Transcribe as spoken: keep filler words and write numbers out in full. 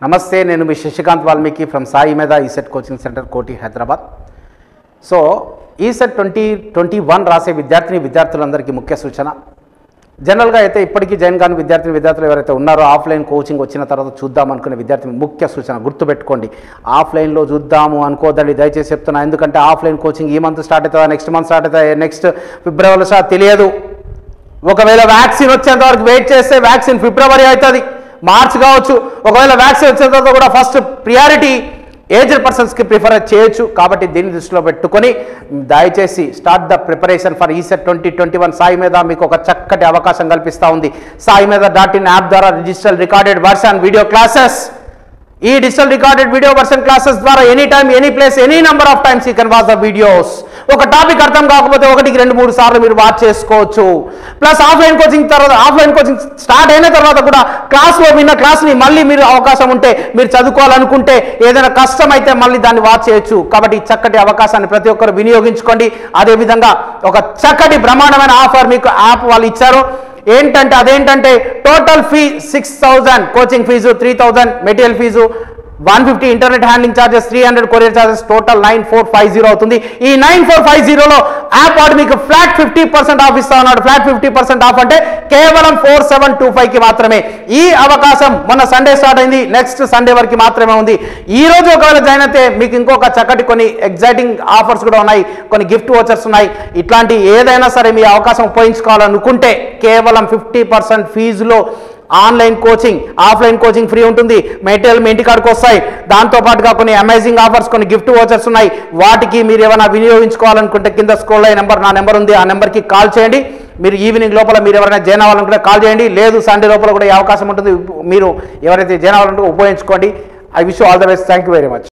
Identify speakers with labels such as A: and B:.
A: నమస్తే, నేను మీ Sashikanth Valmiki from Sai Medha ECET coaching centre Koti Hyderabad. So ECET twenty twenty one రాసే విద్యార్థిని విద్యార్థులందరికీ ముఖ్య సూచన. జనరల్గా అయితే ఇప్పటికీ జైన్ కాని విద్యార్థిని విద్యార్థులు ఎవరైతే ఉన్నారో ఆఫ్లైన్ కోచింగ్ వచ్చిన తర్వాత చూద్దాం అనుకునే విద్యార్థిని ముఖ్య సూచన గుర్తుపెట్టుకోండి. ఆఫ్లైన్లో చూద్దాము అనుకోదండి, దయచేసి చెప్తున్నా. ఎందుకంటే ఆఫ్లైన్ కోచింగ్ ఈ మంత్ స్టార్ట్ అవుతుందా, నెక్స్ట్ మంత్ స్టార్ట్ అవుతుందా, నెక్స్ట్ ఫిబ్రవరిలో స్టార్ట్ తెలియదు. ఒకవేళ వ్యాక్సిన్ వచ్చేంత వరకు వెయిట్ చేస్తే వ్యాక్సిన్ ఫిబ్రవరి అవుతుంది, మార్చ్ కావచ్చు. ఒకవేళ వ్యాక్సిన్ వచ్చిన తర్వాత కూడా ఫస్ట్ ప్రియారిటీ ఏజ్డ్ పర్సన్స్కి ప్రిఫర్ చేయొచ్చు. కాబట్టి దీన్ని దృష్టిలో పెట్టుకొని దయచేసి start the preparation for ECET twenty twenty one. Sai మీద మీకు ఒక చక్కటి అవకాశం కల్పిస్తూ ఉంది. సాయి మీద డాట్ ఇన్ యాప్ ద్వారా digital recorded version video classes, ఈ digital recorded video version classes ద్వారా any time any place any number of times you can watch the videos. ఒక టాపిక్ అర్థం కాకపోతే ఒకటికి రెండు మూడు సార్లు మీరు వాచ్ చేసుకోవచ్చు. ప్లస్ ఆఫ్లైన్ కోచింగ్ తర్వాత ఆఫ్లైన్ కోచింగ్ స్టార్ట్ అయిన తర్వాత కూడా క్లాస్లో విన్న క్లాస్ని మళ్ళీ మీరు అవకాశం ఉంటే మీరు చదువుకోవాలనుకుంటే ఏదైనా కష్టం అయితే మళ్ళీ దాన్ని వాచ్ చేయొచ్చు. కాబట్టి ఈ చక్కటి అవకాశాన్ని ప్రతి ఒక్కరు వినియోగించుకోండి. అదేవిధంగా ఒక చక్కటి బ్రహ్మాండమైన ఆఫర్ మీకు యాప్ వాళ్ళు ఇచ్చారు. ఏంటంటే అదేంటంటే total fee six thousand coaching fee, three thousand material fee, one fifty internet handling charges, three hundred courier charges, total nine four five zero అవుతుంది. ఈ నైన్ ఫోర్ ఫైవ్ జీరోలో యాప్ వాడు మీకు ఫ్లాట్ ఫిఫ్టీ పర్సెంట్ ఆఫ్ ఇస్తా ఉన్నాడు. ఫ్లాట్ ఫిఫ్టీ పర్సెంట్ ఆఫ్ అంటే కేవలం ఫోర్ సెవెన్ టూ ఫైవ్ కి మాత్రమే. ఈ అవకాశం మొన్న సండే స్టార్ట్ అయింది, నెక్స్ట్ సండే వరకు మాత్రమే ఉంది. ఈ రోజు ఒకవేళ జాయిన్ అయితే మీకు ఇంకొక చక్కటి కొన్ని ఎగ్జైటింగ్ ఆఫర్స్ కూడా ఉన్నాయి, కొన్ని గిఫ్ట్ వోచర్స్ ఉన్నాయి. ఇట్లాంటి ఏదైనా సరే మీ అవకాశం ఉపయోగించుకోవాలనుకుంటే కేవలం ఫిఫ్టీ పర్సెంట్ ఫీజులో online coaching, offline coaching free ఉంటుంది. మెటీరియల్ మీ ఇంటికాడికి వస్తాయి. దాంతోపాటుగా కొన్ని అమేజింగ్ ఆఫర్స్, కొన్ని గిఫ్ట్ వోచర్స్ ఉన్నాయి. వాటికి మీరు ఏమైనా వినియోగించుకోవాలనుకుంటే కింద స్క్రోల్ అయ్యే నెంబర్, నా నెంబర్ ఉంది, ఆ నెంబర్కి కాల్ చేయండి. మీరు ఈవినింగ్ లోపల మీరు ఎవరైనా జాయిన్ అవ్వాలనుకుంటే కాల్ చేయండి. లేదు సండే లోపల కూడా ఈ అవకాశం ఉంటుంది. మీరు ఎవరైతే జాయిన్ అవ్వాలంటే ఉపయోగించుకోండి. I wish you all the best. Thank you very much.